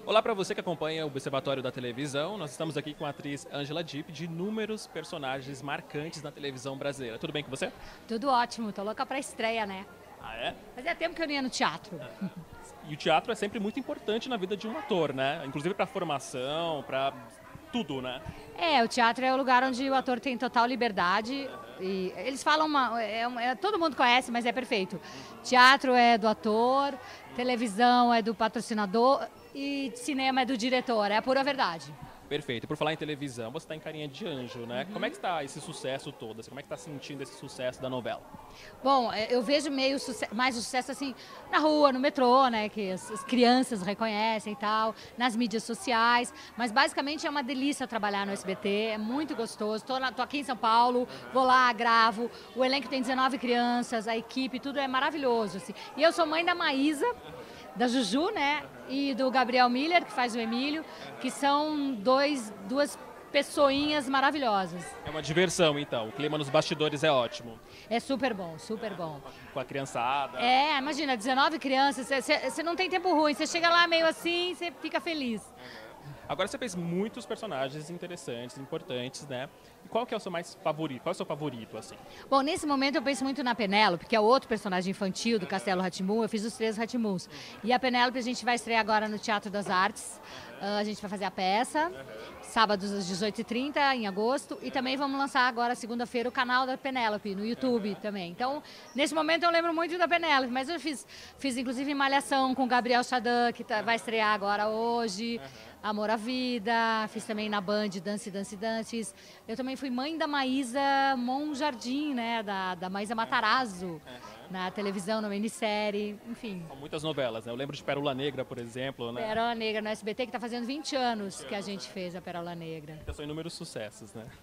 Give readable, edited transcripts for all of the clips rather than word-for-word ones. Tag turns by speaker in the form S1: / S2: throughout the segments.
S1: Olá para você que acompanha o Observatório da Televisão. Nós estamos aqui com a atriz Angela Dipp, de inúmeros personagens marcantes na televisão brasileira. Tudo bem com você?
S2: Tudo ótimo, tô louca pra estreia, né?
S1: Ah, é?
S2: Fazia tempo que eu não ia no teatro.
S1: E o teatro é sempre muito importante na vida de um ator, né? Inclusive para formação, para tudo, né?
S2: O teatro é o lugar onde o ator tem total liberdade. E eles falam todo mundo conhece, mas é perfeito. Teatro é do ator, televisão é do patrocinador e cinema é do diretor. É a pura verdade.
S1: Perfeito. Por falar em televisão, você está em Carinha de Anjo, né? Como é que está esse sucesso todo? Como é que está sentindo esse sucesso da novela?
S2: Bom, eu vejo mais o sucesso assim na rua, no metrô, né? Que as crianças reconhecem e tal, nas mídias sociais. Mas basicamente é uma delícia trabalhar no SBT, é muito gostoso. Tô aqui em São Paulo, vou lá, gravo. O elenco tem 19 crianças, a equipe, tudo é maravilhoso. Assim. E eu sou mãe da Maísa, da Juju, né? E do Gabriel Miller, que faz o Emílio, que são duas pessoinhas maravilhosas.
S1: É uma diversão, então. O clima nos bastidores é ótimo.
S2: É super bom, super bom.
S1: Com a criançada.
S2: Imagina, 19 crianças, você não tem tempo ruim, você chega lá meio assim, você fica feliz.
S1: Agora você fez muitos personagens interessantes, importantes, né? E qual que é o seu mais favorito? Qual é o seu favorito, assim?
S2: Bom, nesse momento eu penso muito na Penélope, que é outro personagem infantil do Castelo Rá-Tim-Bum. Eu fiz os 3 Rá-Tim-Buns. E a Penélope a gente vai estrear agora no Teatro das Artes. A gente vai fazer a peça, sábados às 18h30, em agosto. E também vamos lançar agora, segunda-feira, o canal da Penélope, no YouTube também. Então, nesse momento eu lembro muito da Penélope, mas eu fiz inclusive Malhação com o Gabriel Chadan, que vai estrear agora hoje. Amor à Vida, fiz também na Band Dance, Dance, Dances. Eu também fui mãe da Maísa Monjardim, né? Da Maísa Matarazzo, na televisão, na minissérie, enfim.
S1: São muitas novelas, né? Eu lembro de Pérola Negra, por exemplo, né?
S2: Pérola Negra no SBT, que está fazendo 20 anos que a gente fez a Pérola Negra.
S1: Então são inúmeros sucessos, né?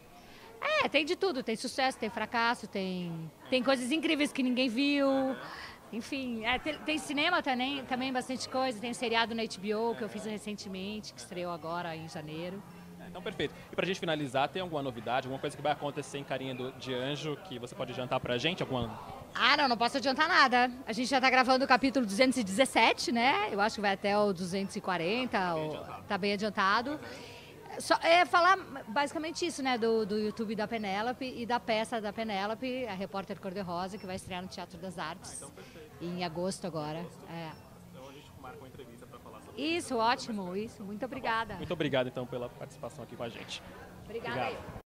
S2: Tem de tudo, tem sucesso, tem fracasso, tem coisas incríveis que ninguém viu. Enfim, tem cinema também bastante coisa, tem um seriado na HBO que eu fiz recentemente, que estreou agora em janeiro.
S1: Então, perfeito. E pra gente finalizar, tem alguma novidade, alguma coisa que vai acontecer em Carinha de Anjo que você pode adiantar pra gente?
S2: Não posso adiantar nada. A gente já tá gravando o capítulo 217, né? Eu acho que vai até o 240, tá bem adiantado. Falar basicamente isso, né? Do YouTube da Penélope e da peça da Penélope, a Repórter Cor-de-Rosa, que vai estrear no Teatro das Artes em agosto agora.
S1: Então a gente marca uma entrevista pra falar sobre
S2: isso. Ótimo, isso. Muito obrigada.
S1: Muito obrigado, então, pela participação aqui com a gente.
S2: Obrigada.